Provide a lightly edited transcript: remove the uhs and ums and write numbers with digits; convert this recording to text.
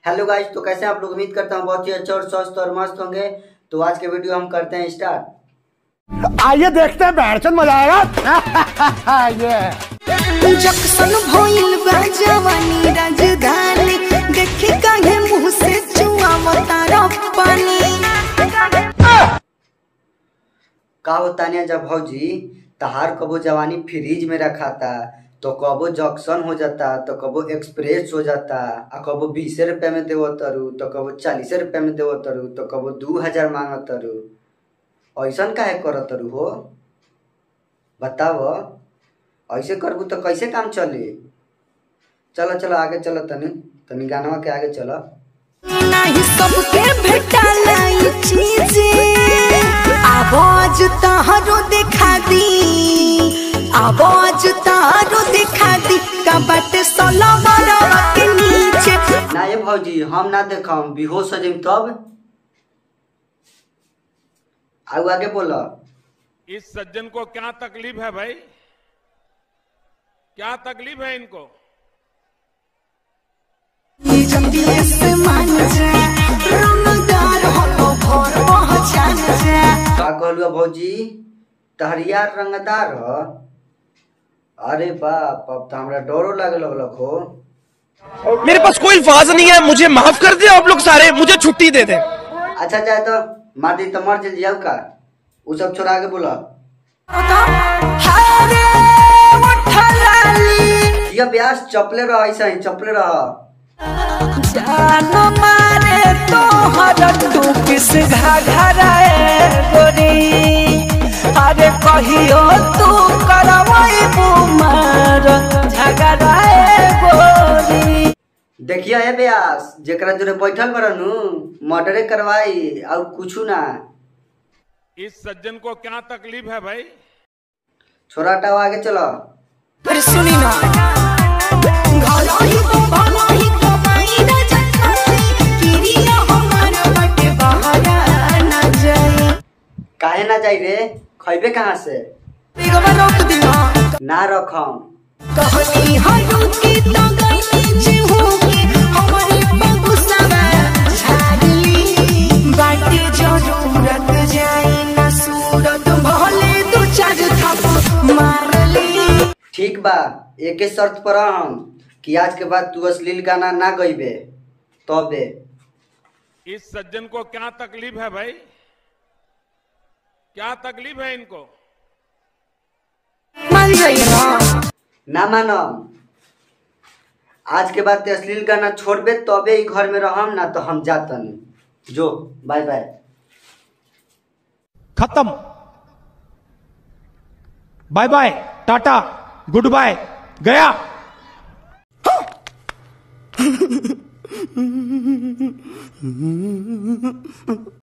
Hello guys, तो कैसे आप लोग? उम्मीद करता हूँ बहुत ही अच्छा और स्वस्थ और मस्त होंगे। तो आज के वीडियो हम करते हैं स्टार्ट। आइए देखते हैं, बैठचंद मजा आएगा। ये जक्सन भइल बा जवानी राजधानी, देखी काहे मुंह से चुआवता पानी। का होता नहीं जब भौजी तहार कबो जवानी फ्रीज में रखा था, तो कबो जंक्शन हो जाता, तो कबो एक्सप्रेस हो जाता, आ कबो 20 रुपये में देवो तरु, तो कबो 40 रुपये में देवो तरु, तो कबो 2000 मांग तरु। ऐसा काहे कर तरु हो? बताओ, ऐसे करबू तो कैसे काम चली? चलो चलो आगे चलो, तनी तनी गानवा के आगे चलो। नहीं सबके भेटाला ई चीज, आवाज तहरो दिखा दी, आवाज तहरो दिखा दी, कबट सोलवरा के नीचे। ना ये भौजी हम ना देखम, बेहोश हो जाइम तब। आगे बोलो। इस सज्जन को क्या तकलीफ है भाई? क्या तकलीफ है इनको? का कहलू भौजी? तहरिया रंगदार हो? अरे बाप, अब तो हमरा डरो लगे लगलक हो। मेरे पास कोई अल्फाज नहीं है, मुझे माफ कर दे आप लोग सारे, मुझे छुट्टी दे दे। अच्छा जाए तो मार दी तो मर जाओ का, वो सब छोड़ा के बोला। ये ब्यास चपले रहा, ऐसा ही चपले रहा। जान मारे तो हरटू किस घाघराए गोरी, अरे कहियो तू करवाई बुमार झगड़ाए गोरी। देखिए है ब्यास, जेकरा जोरे बैठल बरनु मर्डरे करवाई और कुछ ना। इस सज्जन को क्या तकलीफ है भाई? छोरा हटाओ, आगे चलो। अरे सुनी ना, काहे ना जाई रे? खैबे कहाँ से? ना रखम। ठीक बा, एक शर्त पर हम कि आज के बाद तू अश्लील गाना ना गईबे तबे। इस सज्जन को क्या तकलीफ है भाई? क्या तकलीफ है इनको? मान जाइए ना। ना मानम। आज के बाद ते अश्लील गाना छोड़बे तबे ही घर में रहम, ना तो हम जातन। जो बाय बाय। खत्म, bye bye, tata, goodbye, गया।